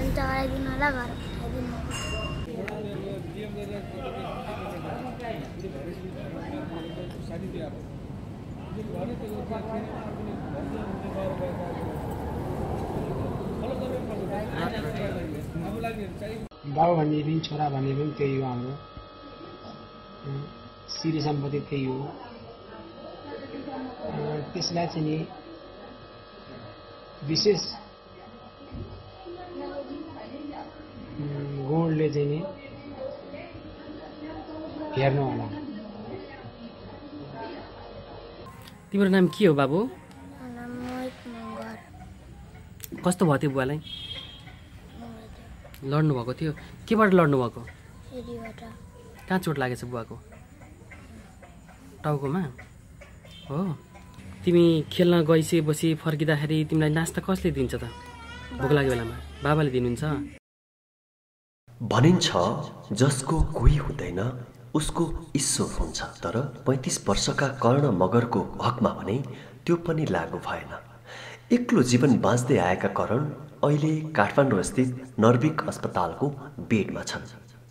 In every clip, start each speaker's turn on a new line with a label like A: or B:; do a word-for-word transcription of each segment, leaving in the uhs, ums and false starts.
A: गराइदिनु होला घर पठाइदिनु
B: बाउ भन्ने पनि छोरा भन्ने पनि त्यही हो हाम्रो सिरी सम्पत्ति त्यही हो त्यसलाई चाहिँ नि विशेष गुणले चाहिँ नि हेर्नु होला।
C: तिम्रो नाम के हो बाबु? कस्तो भयो त्यो बुवालाई? लड्नु भएको थियो? केबाट लड्नु भएको? कहाँ चोट लागेछ बुवाको? टाउकोमा हो। तिमी खेल्न गइसकेपछि फर्किँदाखेरि तिमीलाई नास्ता कसले दिन्छ त? भोक लागेको बेलामा बाबाले दिनुहुन्छ?
D: भनिन्छ जसको कोही हुँदैन उसको ईश्वर हुन्छ, तर पैंतीस वर्षका कर्ण मगरको हकमा भने त्यो पनि लागू भएन। एक्लो जीवन बाँच्दै आएका करण अहिले काठमाडौँ स्थित नर्भिक अस्पतालको बेडमा छन्।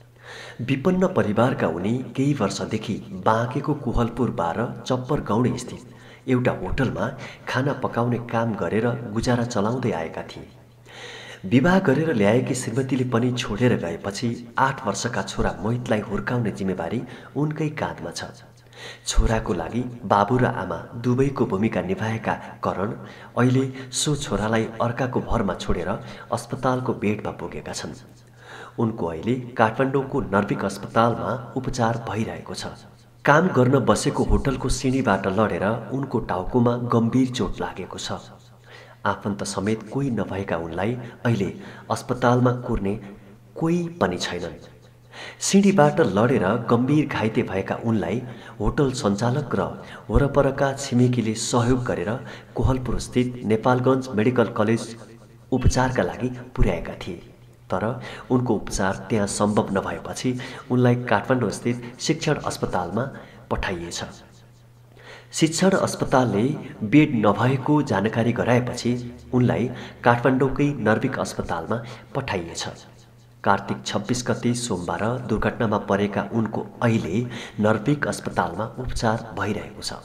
D: विपन्न परिवारका उनी केही वर्षदेखि बाँकेको कोहलपुर बाह्र चप्पर गाउँडे स्थित एउटा होटलमा खाना पकाउने काम गरेर गुजारा चलाउँदै आएका थिए। विवाह गरेर ल्याएकी श्रीमतीले पनि छोडेर गएपछि आठ वर्षका छोरा मोहितलाई हुर्काउने जिम्मेवारी उनकै काँधमा छ। छोराको लागि बाबु र आमा दुवैको भूमिका निभाएका करण अहिले सो छोरालाई अर्काको भरमा छोडेर अस्पतालको बेडमा पुगेका छन्। उनको अहिले काठमाडौँको नर्भिक अस्पतालमा उपचार भइरहेको छ। काम गर्न बसेको होटलको सिँढीबाट लडेर उनको टाउकोमा गम्भीर चोट लागेको छ। आफन्त समेत कोही नभएका उनलाई अहिले अस्पतालमा कुर्ने कोही पनि छैनन्। सिँढीबाट लडेर गम्भीर घाइते भएका उनलाई होटल सञ्चालक र वरपरका छिमेकीले सहयोग गरेर कोहलपुर स्थित नेपालगञ्ज मेडिकल कलेज उपचारका लागि पुर्याएका थिए। तर उनको उपचार त्यहाँ सम्भव नभएपछि उनलाई काठमाडौँ स्थित शिक्षण अस्पतालमा पठाइएछ। शिक्षण अस्पतालले बेड नभएको जानकारी गराएपछि उनलाई काठमाडौँकै नर्भिक अस्पतालमा पठाइएछ। कार्तिक छब्बीस गते सोमबार दुर्घटनामा परेका उनको अहिले नर्भिक अस्पतालमा उपचार भइरहेको छ।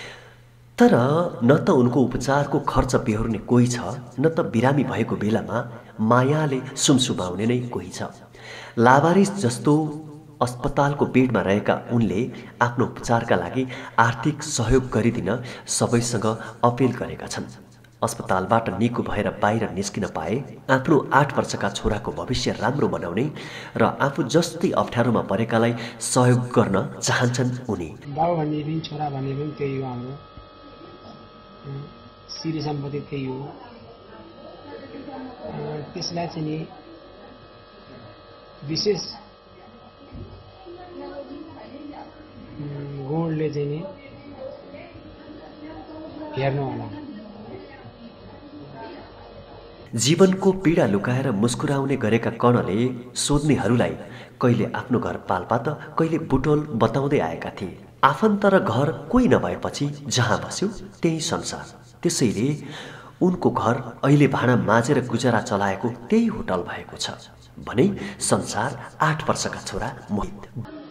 D: तर न त उनको उपचारको खर्च बेहोर्ने कोही छ, न त बिरामी भएको बेलामा मायाले सुमसुमाउने नै कोही छ। लावारिस जस्तो अस्पतालको बेडमा रहेका उनले आफ्नो उपचारका लागि आर्थिक सहयोग गरिदिन सबैसँग अपिल गरेका छन्। अस्पतालबाट निको भएर बाहिर निस्किन पाए आफ्नो आठ वर्षका छोराको भविष्य राम्रो बनाउने र आफू जस्तै अप्ठ्यारोमा परेकालाई सहयोग गर्न चाहन्छन् उनी।
B: बाउ भन्ने पनि छोरा भन्ने पनि त्यही हो हाम्रो सिरी सम्पत्ति त्यही हो। त्यसलाई चाहिँ नि विशेष गुणले चाहिँ नि हेर्नु होला।
D: जीवनको पीडा लुकाएर मुस्कुराउने गरेका कर्णले सोध्नेहरूलाई कहिले आफ्नो घर पाल्पा त कहिले बुटोल बताउँदै आएका थिए। आफन्त र घर कोही नभएपछि जहाँ बस्यो त्यही संसार। त्यसैले उनको घर अहिले भाँडा माझेर गुजारा चलाएको त्यही होटल भएको छ भने संसार आठ वर्षका छोरा मोहित।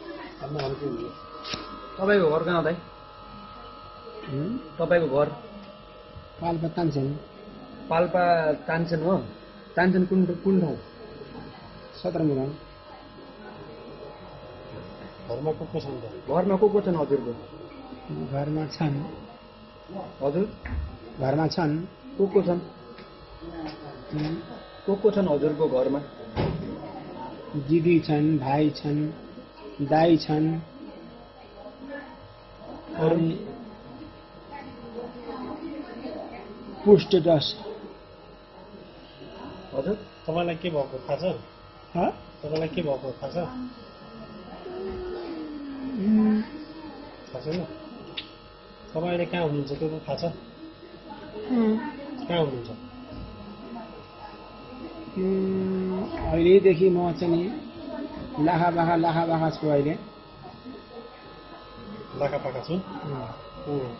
C: तपाईको घर कहाँ दाइ? तपाईको घर
B: पाल्पा तान्छन्।
C: पाल्पा तान्छन् हो? तान्छन् कुन कुन ठाउँ?
B: सदरमुकाम। घरमा को को छन्?
C: घरमा को को छन् हजुरको?
B: घरमा छन्।
C: हजुर
B: घरमा छन्।
C: को को छन्? को को छन् हजुरको घरमा?
B: दिदी छन्, भाइ छन्, दाइ छन्। अनि पुष्ट दस।
C: हजुर तपाईलाई के भएको थाहा छ?
B: ह?
C: तपाईलाई के भएको थाहा छ? थाहा छैन? तपाईँ अहिले कहाँ हुनुहुन्छ त्यो थाहा छ? कहाँ हुनुहुन्छ?
B: अहिलेदेखि म चाहिँ नि लाखा बाखा लाखा बाखा छु। अहिले
C: लाखा पाखा छु।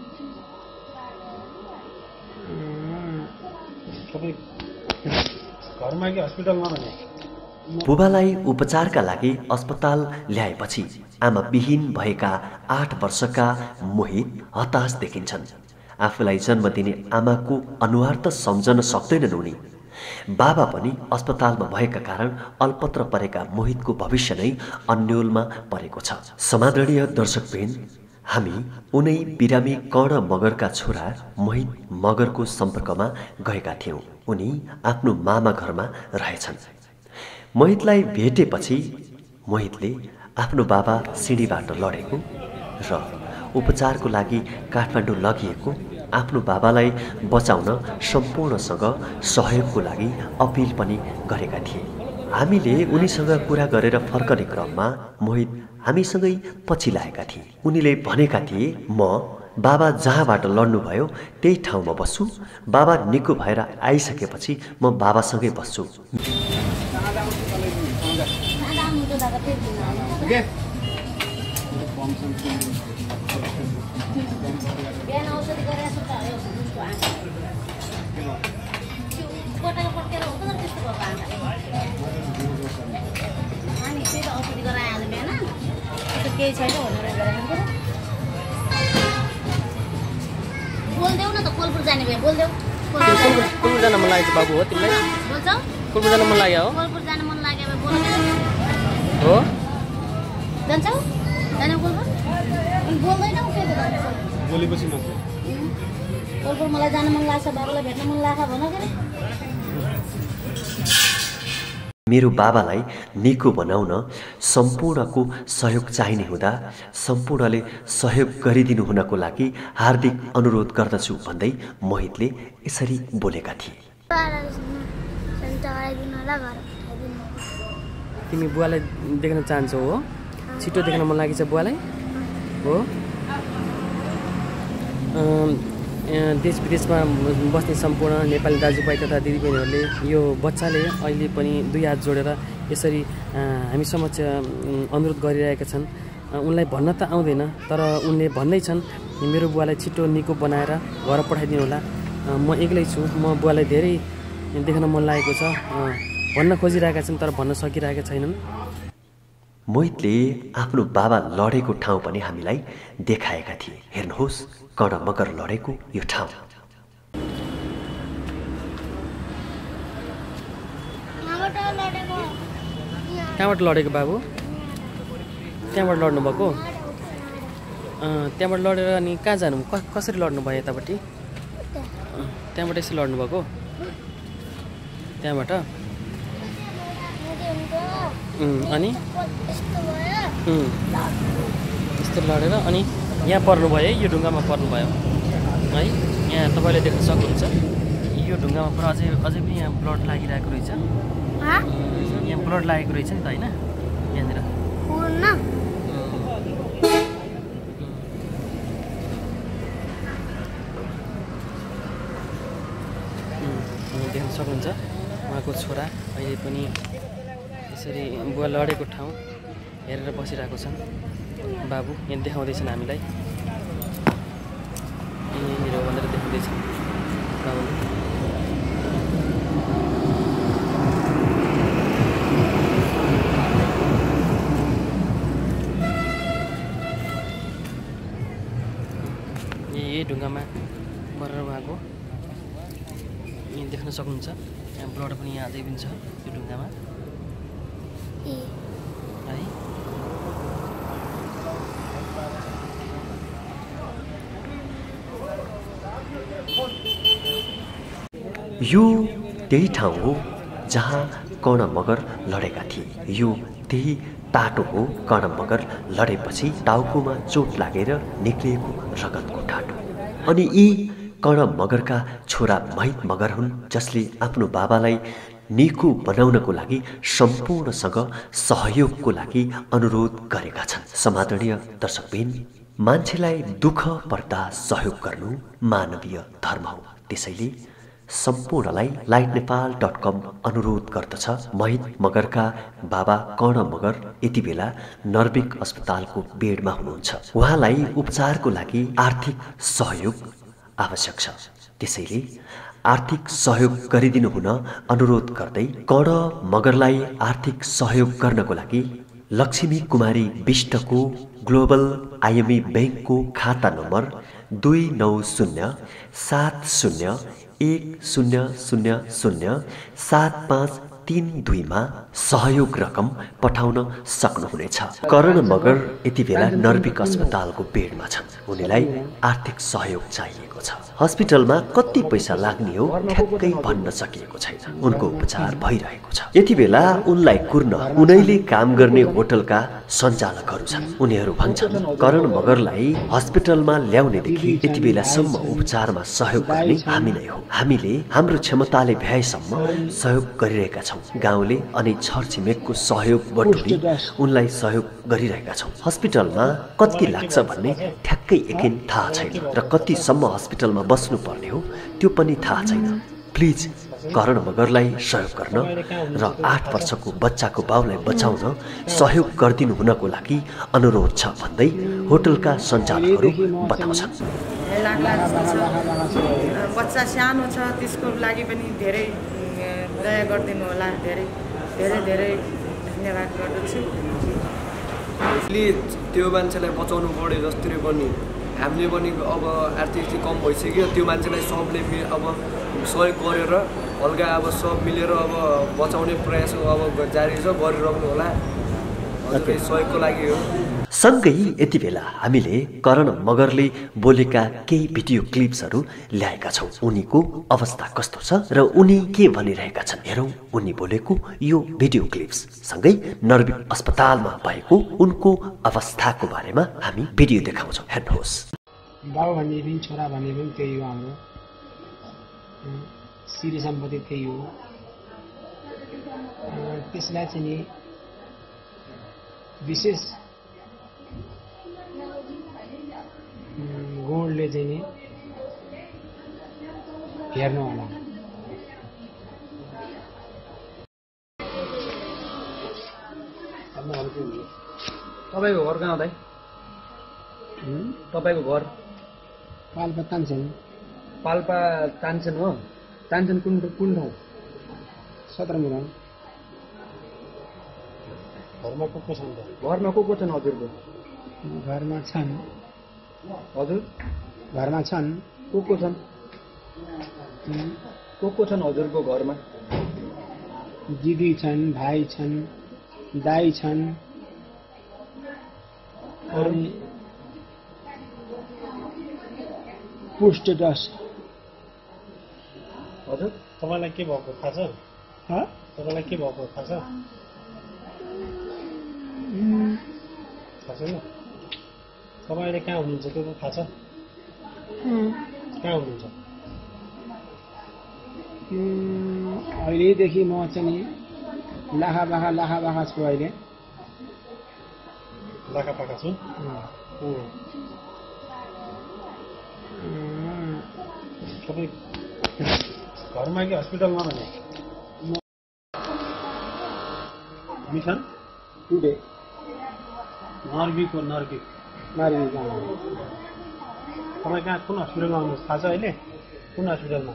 C: तपाईँ
B: घरमा कि हस्पिटलमा भने
D: बुबालाई उपचारका लागि अस्पताल ल्याएपछि आमा विहीन भएका आठ वर्षका मोहित हताश देखिन्छन्। आफूलाई जन्म दिने आमाको अनुहार त सम्झन सक्दैनन् उनी। बाबा पनि अस्पतालमा भएका कारण अल्पत्र परेका मोहितको भविष्य नै अन्योलमा परेको छ। समादरणीय दर्शकवृन्द, हामी उनै बिरामी कर्ण मगरका छोरा मोहित मगरको सम्पर्कमा गएका थियौँ। उनी आफ्नो मामा घरमा रहेछन्। मोहितलाई भेटेपछि मोहितले आफ्नो बाबा सिँढीबाट लडेको र उपचारको लागि काठमाडौँ लगिएको आफ्नो बाबालाई बचाउन सम्पूर्णसँग सहयोगको लागि अपिल पनि गरेका थिए। हामीले उनीसँग कुरा गरेर फर्कने क्रममा मोहित हामीसँगै पछि लागेका थिए। उनीले भनेका थिए, म बाबा जहाँबाट लड्नुभयो त्यही ठाउँमा बस्छु। बाबा निको भएर आइसकेपछि म बाबासँगै बस्छु।
A: बोल्देऊ न त कोलपुर जाने भए बोल्देऊ।
C: कोलपुर जान मन लागेको बाबु हो तिमीलाई?
A: बोल्छौ?
C: कोलपुर जान मन लाग्यो हो?
A: कोलपुर जान मन लाग्यो भए बोल।
C: हो?
A: जान्छौ? जाने कोलपुर? अनि बोल्दैनौ के त?
B: बोलेपछि मात्र
A: कोलपुर मलाई जान मन लाग्छ, बाबालाई भेट्न मन लाग्छ भन के रे?
D: मेरो बाबालाई निको बनाउन सम्पूर्णको सहयोग चाहिने हुँदा सम्पूर्णले सहयोग गरिदिनु हुनको लागि हार्दिक अनुरोध गर्दछु भन्दै मोहितले यसरी बोलेका थिए।
C: तिमी बुवालाई देख्न चाहन्छौ हो? छिटो देख्न मन लागेछ बुवालाई हो? देश विदेशमा बस्ने सम्पूर्ण नेपाली दाजुभाइ तथा दिदीबहिनीहरूले यो बच्चाले अहिले पनि दुई हात जोडेर यसरी हामी समक्ष अनुरोध गरिरहेका छन्। उनलाई भन्न त आउँदैन, तर उनले भन्दैछन् मेरो बुवालाई छिटो निको बनाएर घर पठाइदिनु होला। म एक्लै छु, म बुवालाई धेरै देख्न मन लागेको छ भन्न खोजिरहेका छन्, तर भन्न सकिरहेका छैनन्।
D: मोहितले आफ्नो बाबा लडेको ठाउँ पनि हामीलाई देखाएका थिए। हेर्नुहोस्, कर्ण मगर लडेको यो ठाउँ।
C: कहाँबाट लडेको बाबु? त्यहाँबाट लड्नु भएको? त्यहाँबाट लडेर अनि कहाँ जानु? कसरी लड्नु भयो यतापट्टि? त्यहाँबाट यसरी लड्नु भएको? त्यहाँबाट अनि यस्तो लडेर अनि यहाँ पर्नुभयो है? यो ढुङ्गामा पर्नुभयो है? यहाँ तपाईँले देख्न सक्नुहुन्छ यो ढुङ्गामा पर अझै अझै पनि यहाँ ब्लड लागिरहेको रहेछ। यहाँ ब्लड लागेको रहेछ नि त होइन? यहाँनिर देख्न सक्नुहुन्छ उहाँको छोरा अहिले पनि यसरी बुवा लडेको ठाउँ हेरेर बसिरहेको छन्। बाबु यहाँ देखाउँदैछन् हामीलाई, यहाँनिर भनेर देखाउँदैछन् बाबुले। यही ढुङ्गामा परेर उहाँको यहाँ देख्न सक्नुहुन्छ। यहाँ ब्लड पनि यहाँ अझै पनि छ यो ढुङ्गामा है।
D: यो त्यही ठाउँ हो जहाँ कर्ण मगर लडेका थिए। यो त्यही टाटो हो कर्ण मगर लडेपछि टाउकोमा चोट लागेर निक्लिएको रगतको टाटो। अनि यी कर्ण मगरका छोरा मोहित मगर हुन्, जसले आफ्नो बाबालाई निको बनाउनको लागि सम्पूर्णसँग सहयोगको लागि अनुरोध गरेका छन्। समादरणीय दर्शकबिन, मान्छेलाई दुःख पर्दा सहयोग गर्नु मानवीय धर्म हो। त्यसैले सम्पूर्णलाई लाइट नेपाल डट कम अनुरोध गर्दछ। मोहित मगरका बाबा कर्ण मगर यति बेला नर्विक अस्पतालको बेडमा हुनुहुन्छ। उहाँलाई उपचारको लागि आर्थिक सहयोग आवश्यक छ। त्यसैले आर्थिक सहयोग गरिदिनु हुन अनुरोध गर्दै कर्ण मगरलाई आर्थिक सहयोग गर्नको लागि लक्ष्मी कुमारी विष्टको ग्लोबल आइएमई ब्याङ्कको खाता नम्बर दुई नौ शून्य सात शून्य एक शून्य शून्य शून्य सात पाँच तीन दुईमा सहयोग रकम पठाउन सक्नुहुनेछ। कर्ण मगर यति बेला नर्भिक अस्पतालको बेडमा छन्। उनीलाई आर्थिक सहयोग चाहिएको छ। हस्पिटलमा कति पैसा लाग्ने हो ठ्याक्कै भन्न सकिएको छैन। उनको उपचार भइरहेको छ। यति बेला उनलाई कुर्न उनैले काम गर्ने होटलका सञ्चालकहरू छन्। उनीहरू भन्छन् कर्ण मगरलाई हस्पिटलमा ल्याउनेदेखि यति बेलासम्म उपचारमा सहयोग गर्ने हामी नै हो। हामीले हाम्रो क्षमताले भ्याएसम्म सहयोग गरिरहेका छौँ। गाउँले अनि छरछिमेकको सहयोग बटुली उनलाई सहयोग गरिरहेका छौँ। हस्पिटलमा कति लाग्छ भन्ने ठ्याक्कै यकिन थाहा छैन र कतिसम्म हस्पिटलमा बस्नुपर्ने हो त्यो पनि थाहा छैन। प्लिज कर्ण मगरलाई सहयोग गर्न र आठ वर्षको बच्चाको बाउलाई बचाउन सहयोग गरिदिनु हुनको लागि अनुरोध छ भन्दै होटलका सञ्चालकहरू बताउँछन्।
E: बच्चा सानो छ, त्यसको लागि पनि धेरै दया गरिदिनु होला। धेरै धेरै धेरै धन्यवाद गर्दछु।
F: त्यो मान्छेलाई बचाउनु पर्यो जसरी पनि हामीले पनि अब आर्थिक चाहिँ कम भइसक्यो। त्यो मान्छेलाई सबले अब सहयोग गरेर हल्का अब सब मिलेर अब बचाउने प्रयास अब जारी छ, गरिरहनु होला। हजुर सहयोगको लागि हो।
D: सँगै यति बेला हामीले कर्ण मगरले बोलेका केही भिडियो क्लिप्सहरू ल्याएका छौँ। उनीको अवस्था कस्तो छ र उनी के भनिरहेका छन् हेरौँ उनी बोलेको यो भिडियो क्लिप्स। सँगै नर्भिक अस्पतालमा भएको उनको अवस्थाको बारेमा हामी भिडियो देखाउँछौँ। हेर्नुहोस्।
B: बाउ भन्ने पनि छोरा भन्ने पनि त्यही हो। हाम्रो सिरी सम्पत्ति त्यही हो। त्यसलाई चाहिँ नि विशेष गुणले चाहिँ नि हेर्नु होला।
F: तपाईँको घर कहाँ दाइ? तपाईँको घर
B: पाल्पा तान्छन्।
F: पाल्पा तान्छन् हो? तान्छन् कुन कुन ठाउँ?
B: सत्रमुरा। घरमा को को छन्?
F: घरमा को को छन् हजुरको?
B: घरमा छन्।
F: हजुर
B: घरमा छन्।
F: को को छन्? को को छन् हजुरको घरमा?
B: दिदी छन्, भाइ छन्, दाइ छन्। अनि पुष्ट दस।
F: हजुर
G: तपाईँलाई के भएको थाहा छ? तपाईँलाई के भएको थाहा छ? थाहा छैन? तपाईँ अहिले कहाँ हुनुहुन्छ त्यो थाहा छ? कहाँ हुनुहुन्छ?
B: अहिलेदेखि म चाहिँ लाखा बाखा लाखा बाखा छु। अहिले
G: लाखा पाखा छु। तपाईँ घरमा कि हस्पिटलमा भने हामी छन्
B: टुडे
G: नर्भिक हो। नर्भिक
B: नर्भिक।
G: तपाईँ कहाँ कुन हस्पिटलमा आउनुहोस् थाहा छ अहिले? कुन हस्पिटलमा?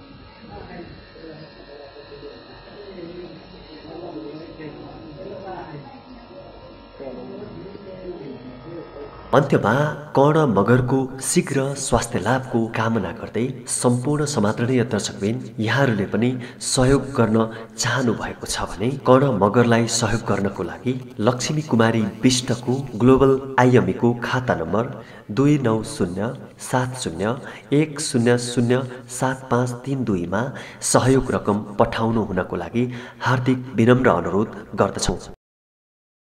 D: अन्त्यमा कर्ण मगरको शीघ्र स्वास्थ्य लाभको कामना गर्दै सम्पूर्ण समादरणीय दर्शकबिन यहाँहरूले पनि सहयोग गर्न चाहनु भएको छ भने कर्ण मगरलाई सहयोग गर्नको लागि लक्ष्मी कुमारी विष्टको ग्लोबल आइएमईको खाता नम्बर दुई नौ शून्य सात शून्य एक शून्य शून्य सात पाँच तीन दुईमा सहयोग रकम पठाउनु हुनको लागि हार्दिक विनम्र अनुरोध गर्दछौँ।